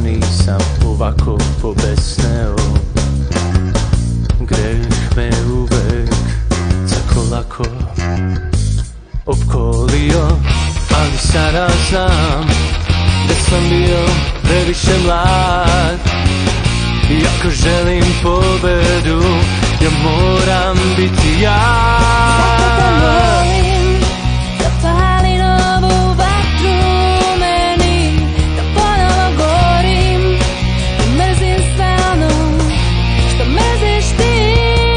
nisam ovako pobesneo. Greh me uvek tako lako opkolio, ali sada znam da sam bio previše mlad. I ako želim pobedu, ja moram biti ja. Zato te molim, zapali novu vatru u meni, da ponovo gorim i mrzim sve ono što mrziš ti.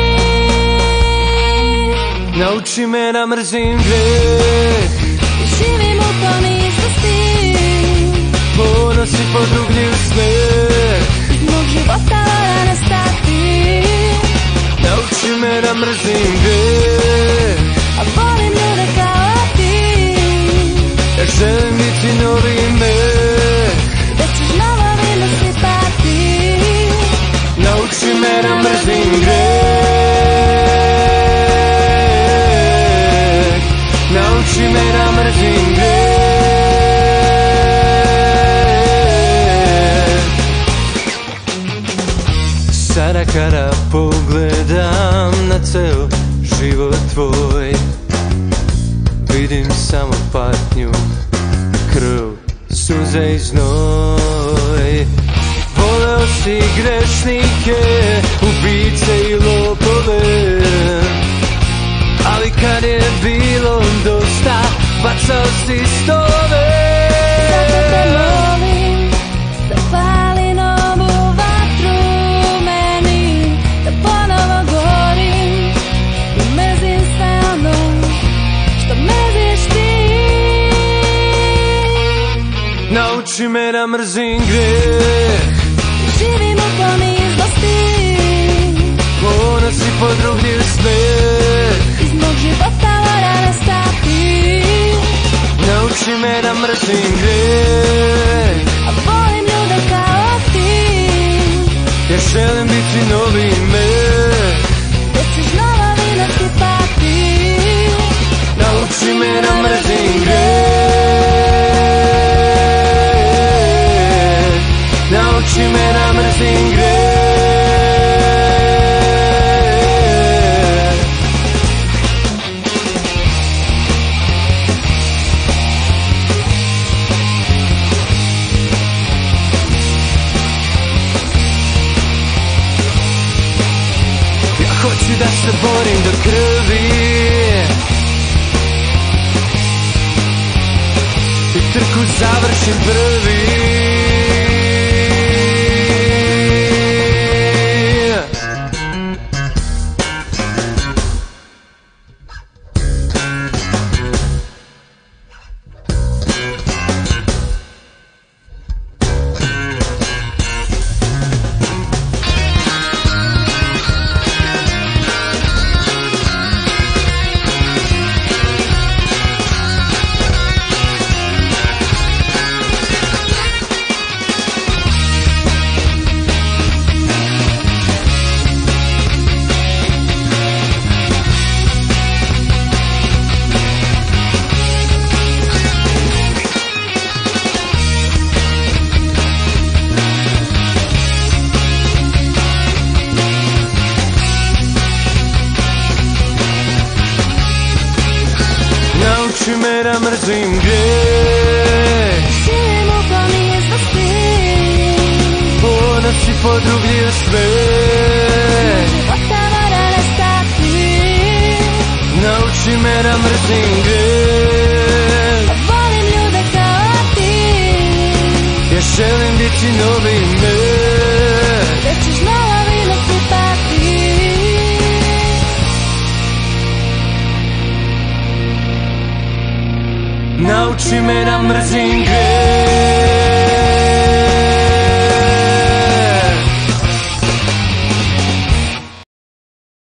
Nauči me da mrzim greh I živim u poniznosti, ponos i podrugljiv smeh. iz mog života mora nestati. Nauči me da mrzim greh, A volim ljude kao ti, ja želim biti novi meh. da ćeš novo vino sipati. Nauči me da mrzim greh, nauči me da mrzim greh. Sada kada pogledam na ceo život tvoj, vidim samo patnju, krv, suze i znoj. Voleo si grešnike, ubice i lopove, ali kad je bilo dosta, bacao si stove. Zato te molim, zapali novu vatru u meni, da ponovo gorim i mrzim sve ono što mrziš ti. Nauči me da mrzim greh, Živim u poniznosti, ponos i podrugljiv smeh. iz mog života mora nestati. Nauči me da mrzim greh, A volim ljude kao ti, ja želim biti novi meh. da ćeš novo vino sipati. Nauči me da mrzim greh, nauči me da mrzim greh. Ja hoću da se borim do krvi i trku završim prvi. Nauči me da mrzim greh, Živim u poniznosti, ponos i podrugljiv smeh. života mora nestati. Nauči me da mrzim greh, A volim ljude kao ti, ja želim biti novi meh. da ćeš novo vino sipati. Nauči me da mrzim greh,